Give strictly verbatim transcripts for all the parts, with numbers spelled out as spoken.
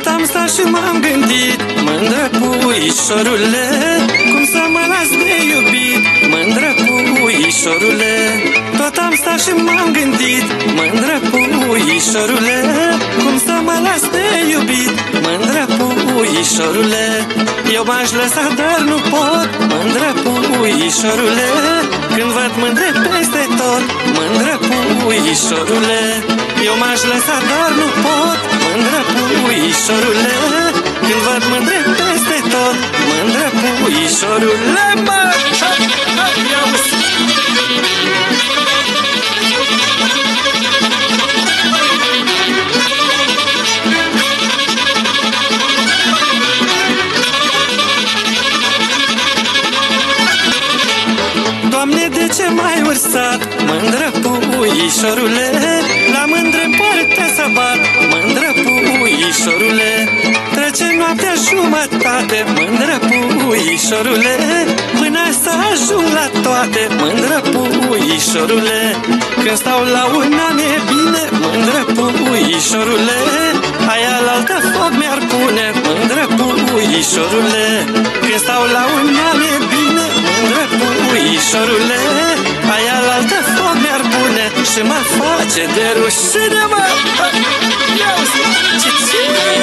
am stat și m-am gândit, mândră puișorule, cum să mă las de iubit, mândră puișorule. Tot am stat și m-am gândit, mândră puișorule, cum să mă las de iubit, mândră puișorule. Eu m-aș lăsa, dar nu pot, mândră puișorule, când văd mândre peste tot, mândră puișorule. Eu m-aș lăsa, dar nu pot, mândră puișorule, când văd mândre peste tot, mândră puișorule, mă! Ia-uzi! Doamne, de ce m-ai ursat, mândră puișorule, la mândre poartă să bat, mândră puișorule. Trece noaptea jumătate, mândră puișorule, până să ajung la toate, mândră puișorule. Când stau la una mi-e bine, mândră puișorule, aia la-altă foc mi-ar pune, mândră puișorule. Când stau la una mi-e bine, mândră puișorule, aia la-altă foc mi-ar pune și mă face de rușine, mă! Ia-uzi! Ce-ce?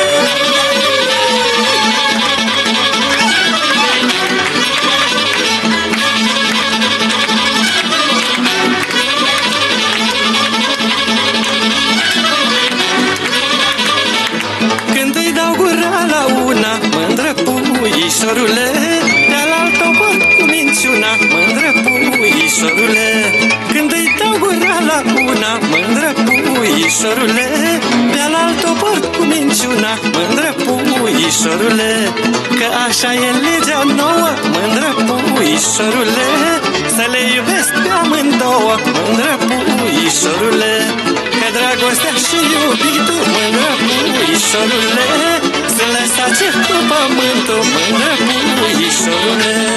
Când îi dau gura la una, mândră puișorule, de-alaltă o port cu minciuna, mândră puișorule. Când îi dau gura la una, mândră puișorule, de-alaltă o port cu minciuna, mândră puișorule. Că așa e legea nouă, mândră puișorule, să le iubesc pe amândouă, mândră puișorule. Că dragostea și iubitul, mândră puișorule, să lăsați cu pământul, mândră puișorule.